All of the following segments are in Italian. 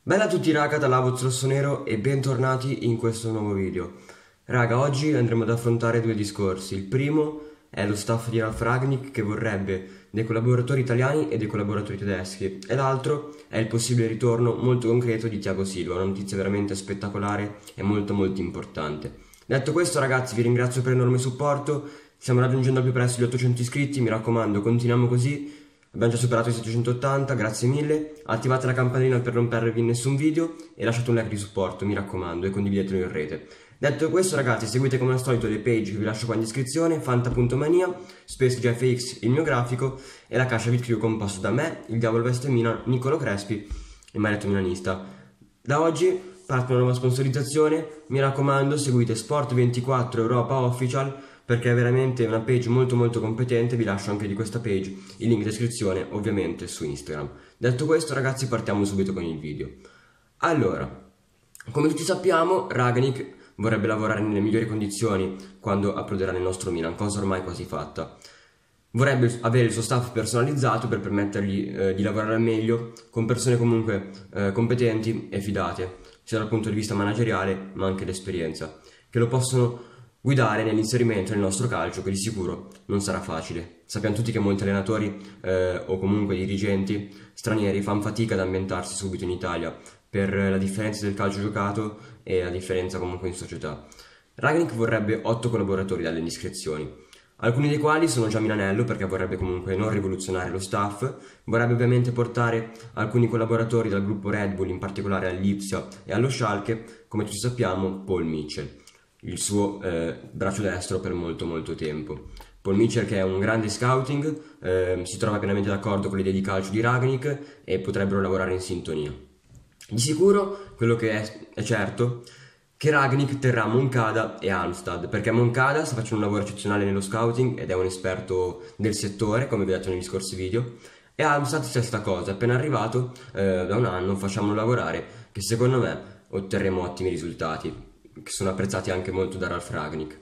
Bella a tutti raga, da Lavuz Rossonero e bentornati in questo nuovo video. Raga, oggi andremo ad affrontare due discorsi. Il primo è lo staff di Ralf Rangnick che vorrebbe dei collaboratori italiani e dei collaboratori tedeschi, e l'altro è il possibile ritorno molto concreto di Thiago Silva, una notizia veramente spettacolare e molto importante. Detto questo ragazzi, vi ringrazio per l'enorme supporto, stiamo raggiungendo al più presto gli 800 iscritti, mi raccomando continuiamo così. Abbiamo già superato i 780, grazie mille, attivate la campanella per non perdervi nessun video e lasciate un like di supporto, mi raccomando, e condividetelo in rete. Detto questo ragazzi, seguite come al solito le page che vi lascio qua in descrizione, Fanta.mania, SpaceGFX il mio grafico e la Cascia Crew composto da me, il Diavolo Veste Milan, Nicolo Crespi e Maretto Milanista. Da oggi parte una nuova sponsorizzazione, mi raccomando seguite Sport24 Europa Official, perché è veramente una page molto competente. Vi lascio anche di questa page il link in descrizione, ovviamente su Instagram. Detto questo ragazzi, partiamo subito con il video. Allora, come tutti sappiamo, Rangnick vorrebbe lavorare nelle migliori condizioni quando approderà nel nostro Milan, cosa ormai quasi fatta. Vorrebbe avere il suo staff personalizzato per permettergli di lavorare al meglio con persone comunque competenti e fidate, sia dal punto di vista manageriale ma anche l'esperienza, che lo possono guidare nell'inserimento nel nostro calcio, che di sicuro non sarà facile. Sappiamo tutti che molti allenatori o comunque dirigenti stranieri fanno fatica ad ambientarsi subito in Italia per la differenza del calcio giocato e la differenza comunque in società. Rangnick vorrebbe 8 collaboratori dalle indiscrezioni, alcuni dei quali sono già a Milanello perché vorrebbe comunque non rivoluzionare lo staff, vorrebbe ovviamente portare alcuni collaboratori dal gruppo Red Bull, in particolare all'Ipsia e allo Schalke, come tutti sappiamo Paul Mitchell, il suo braccio destro per molto tempo. Paul Mitchell, che è un grande scouting, si trova pienamente d'accordo con le idee di calcio di Rangnick e potrebbero lavorare in sintonia. Di sicuro quello che è certo che Rangnick terrà Moncada e Halmstad, perché Moncada sta facendo un lavoro eccezionale nello scouting ed è un esperto del settore, come vi ho detto negli scorsi video, e Halmstad stessa cosa, appena arrivato da un anno facciamolo lavorare, che secondo me otterremo ottimi risultati, che sono apprezzati anche molto da Ralf Rangnick.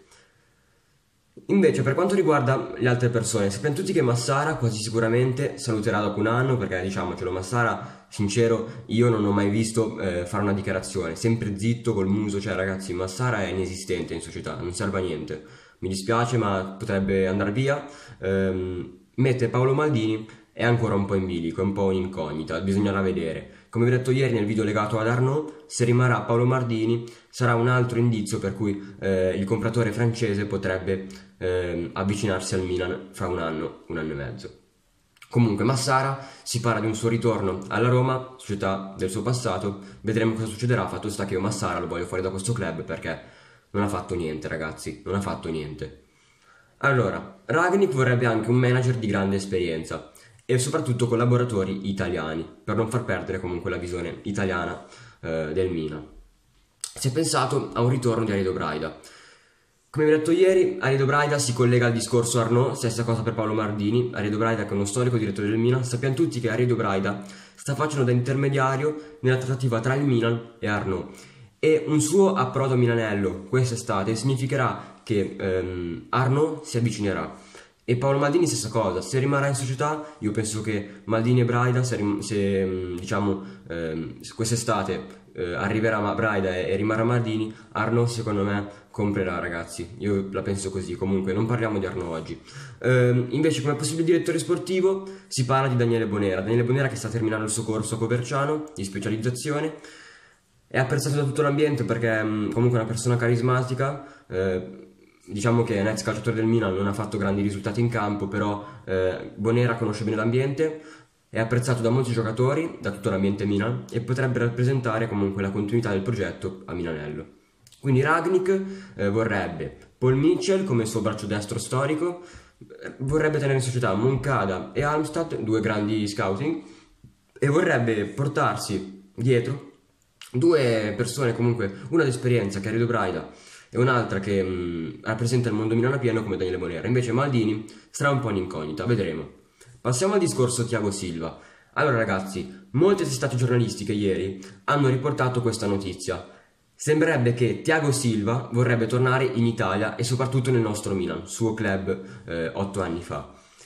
Invece per quanto riguarda le altre persone, sappiamo tutti che Massara quasi sicuramente saluterà dopo un anno, perché diciamocelo, Massara, sincero, io non ho mai visto fare una dichiarazione, sempre zitto col muso, cioè ragazzi, Massara è inesistente in società, non serve a niente, mi dispiace ma potrebbe andare via. Mette Paolo Maldini è ancora un po' in bilico, è un po' un'incognita, bisognerà vedere. Come vi ho detto ieri nel video legato ad Arnaud, se rimarrà Paolo Maldini sarà un altro indizio per cui il compratore francese potrebbe avvicinarsi al Milan fra un anno e mezzo. Comunque Massara, si parla di un suo ritorno alla Roma, società del suo passato, vedremo cosa succederà. Fatto sta che io Massara lo voglio fuori da questo club perché non ha fatto niente ragazzi, non ha fatto niente. Allora, Rangnick vorrebbe anche un manager di grande esperienza e soprattutto collaboratori italiani, per non far perdere comunque la visione italiana del Milan. Si è pensato a un ritorno di Arido Braida. Come vi ho detto ieri, Arido Braida si collega al discorso Arnaud, stessa cosa per Paolo Maldini. Arido Braida, che è uno storico direttore del Milan, sappiamo tutti che Arido Braida sta facendo da intermediario nella trattativa tra il Milan e Arnaud, e un suo approdo a Milanello quest'estate significherà che Arnaud si avvicinerà. E Paolo Maldini stessa cosa, se rimarrà in società io penso che Maldini e Braida, se quest'estate arriverà Braida e rimarrà Maldini, Arnaud secondo me comprerà ragazzi, io la penso così. Comunque non parliamo di Arnaud oggi. Invece come possibile direttore sportivo si parla di Daniele Bonera che sta terminando il suo corso a Coverciano di specializzazione. È apprezzato da tutto l'ambiente perché comunque è una persona carismatica. Diciamo che è un ex calciatore del Milan, non ha fatto grandi risultati in campo, però Bonera conosce bene l'ambiente, è apprezzato da molti giocatori, da tutto l'ambiente Milan, e potrebbe rappresentare comunque la continuità del progetto a Milanello. Quindi Rangnick vorrebbe Paul Mitchell come suo braccio destro storico, vorrebbe tenere in società Moncada e Halmstad, due grandi scouting, e vorrebbe portarsi dietro due persone comunque, una d'esperienza che è Arido Braida e un'altra che rappresenta il mondo Milano pieno come Daniele Bonera. Invece Maldini sarà un po' un'incognita, vedremo. Passiamo al discorso Thiago Silva. Allora ragazzi, molte testate giornalistiche ieri hanno riportato questa notizia. Sembrerebbe che Thiago Silva vorrebbe tornare in Italia e soprattutto nel nostro Milan, suo club 8 anni fa.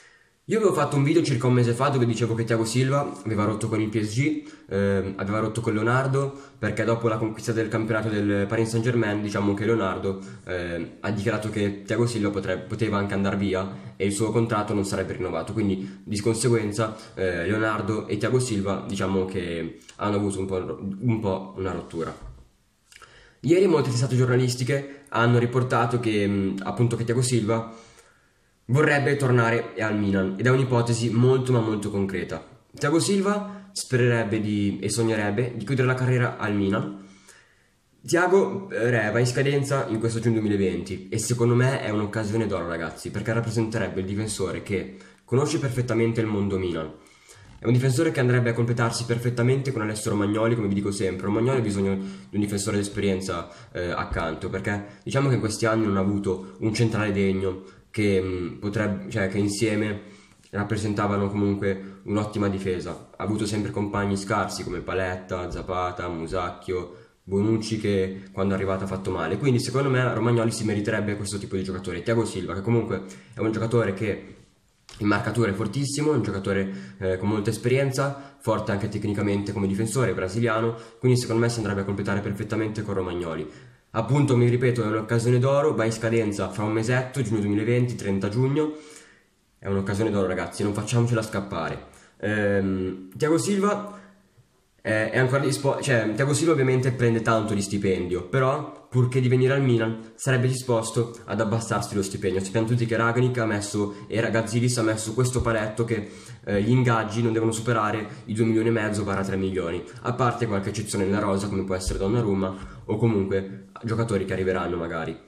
Io avevo fatto un video circa un mese fa dove dicevo che Thiago Silva aveva rotto con il PSG, aveva rotto con Leonardo, perché dopo la conquista del campionato del Paris Saint-Germain, diciamo che Leonardo ha dichiarato che Thiago Silva poteva anche andare via e il suo contratto non sarebbe rinnovato, quindi di conseguenza Leonardo e Thiago Silva diciamo che hanno avuto un po' una rottura. Ieri molte testate giornalistiche hanno riportato che appunto che Thiago Silva vorrebbe tornare al Milan ed è un'ipotesi molto ma molto concreta. Thiago Silva spererebbe e sognerebbe di chiudere la carriera al Milan. Thiago va in scadenza in questo giugno 2020 e secondo me è un'occasione d'oro, ragazzi, perché rappresenterebbe il difensore che conosce perfettamente il mondo Milan. È un difensore che andrebbe a completarsi perfettamente con Alessio Romagnoli, come vi dico sempre. Romagnoli ha bisogno di un difensore d'esperienza accanto, perché diciamo che in questi anni non ha avuto un centrale degno che insieme rappresentavano comunque un'ottima difesa. Ha avuto sempre compagni scarsi come Paletta, Zapata, Musacchio, Bonucci che quando è arrivato ha fatto male. Quindi secondo me Romagnoli si meriterebbe questo tipo di giocatore. Thiago Silva, che comunque è un giocatore che in marcatura è fortissimo, un giocatore con molta esperienza, forte anche tecnicamente come difensore, brasiliano, quindi secondo me si andrebbe a completare perfettamente con Romagnoli. Appunto, mi ripeto, è un'occasione d'oro, va in scadenza fra un mesetto, giugno 2020, 30 giugno, è un'occasione d'oro, ragazzi, non facciamocela scappare. Thiago Silva è ancora Thiago Silva ovviamente prende tanto di stipendio, però purché di venire al Milan sarebbe disposto ad abbassarsi lo stipendio. Sappiamo tutti che Rangnick e Ragazzilis ha messo questo paletto che gli ingaggi non devono superare i 2,5 milioni/3 milioni, a parte qualche eccezione nella rosa come può essere Donnarumma o comunque giocatori che arriveranno magari.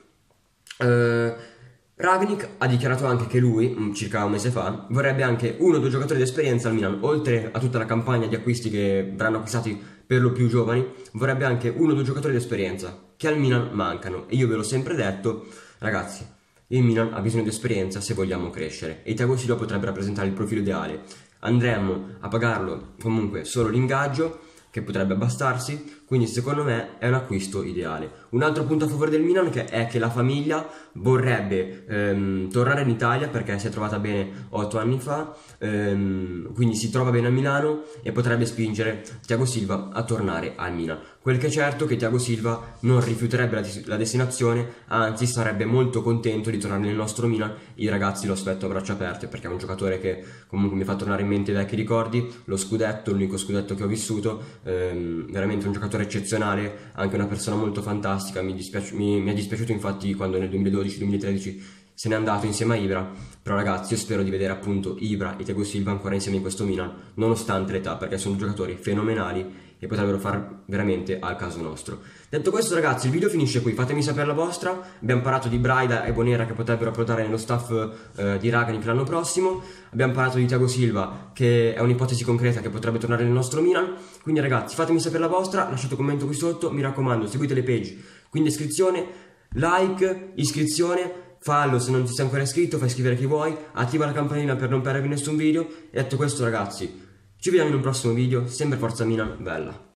Rangnick ha dichiarato anche che lui, circa un mese fa, vorrebbe anche uno o due giocatori di esperienza al Milan, oltre a tutta la campagna di acquisti che verranno acquistati per lo più giovani, vorrebbe anche uno o due giocatori di esperienza che al Milan mancano. E io ve l'ho sempre detto, ragazzi, il Milan ha bisogno di esperienza se vogliamo crescere e Thiago Silva potrebbe rappresentare il profilo ideale. Andremmo a pagarlo comunque solo l'ingaggio, che potrebbe abbastarsi, quindi secondo me è un acquisto ideale. Un altro punto a favore del Milan è che la famiglia vorrebbe tornare in Italia perché si è trovata bene 8 anni fa, quindi si trova bene a Milano e potrebbe spingere Thiago Silva a tornare al Milan. Quel che è certo è che Thiago Silva non rifiuterebbe la destinazione, anzi sarebbe molto contento di tornare nel nostro Milan. I ragazzi lo aspetto a braccia aperte perché è un giocatore che comunque mi fa tornare in mente i vecchi ricordi, lo scudetto, l'unico scudetto che ho vissuto, veramente un giocatore eccezionale, anche una persona molto fantastica. Mi è dispiaciuto infatti quando nel 2012-2013 se n'è andato insieme a Ibra, però ragazzi io spero di vedere appunto Ibra e Thiago Silva ancora insieme in questo Milan, nonostante l'età, perché sono giocatori fenomenali e potrebbero far veramente al caso nostro. Detto questo ragazzi, il video finisce qui, fatemi sapere la vostra. Abbiamo parlato di Braida e Bonera che potrebbero approdare nello staff di Rangnick l'anno prossimo, abbiamo parlato di Thiago Silva che è un'ipotesi concreta che potrebbe tornare nel nostro Milan, quindi ragazzi fatemi sapere la vostra, lasciate un commento qui sotto, mi raccomando seguite le page, quindi iscrizione, like, iscrizione, fallo se non ti sei ancora iscritto, fai iscrivere chi vuoi, attiva la campanella per non perdervi nessun video. E detto questo ragazzi, ci vediamo in un prossimo video, sempre Forza Milan, bella!